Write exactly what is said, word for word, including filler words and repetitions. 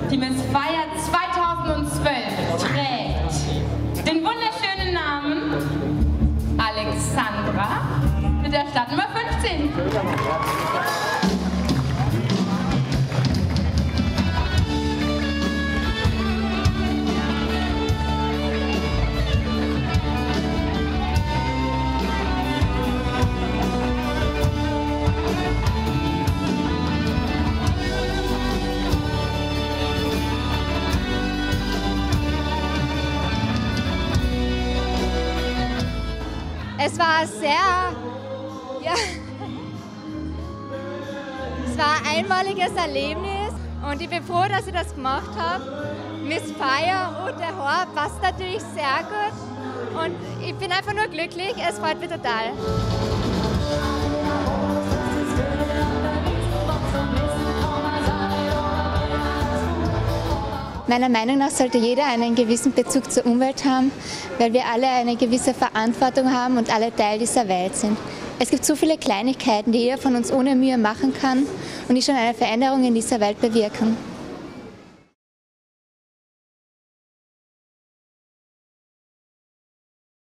Die Miss Fire zweitausendzwölf trägt den wunderschönen Namen Alexandra mit der Startnummer fünfzehn. Es war sehr, ja, es war ein einmaliges Erlebnis und ich bin froh, dass ich das gemacht habe. Miss Fire und der Chor passt natürlich sehr gut und ich bin einfach nur glücklich, es freut mich total. Meiner Meinung nach sollte jeder einen gewissen Bezug zur Umwelt haben, weil wir alle eine gewisse Verantwortung haben und alle Teil dieser Welt sind. Es gibt so viele Kleinigkeiten, die jeder von uns ohne Mühe machen kann und die schon eine Veränderung in dieser Welt bewirken.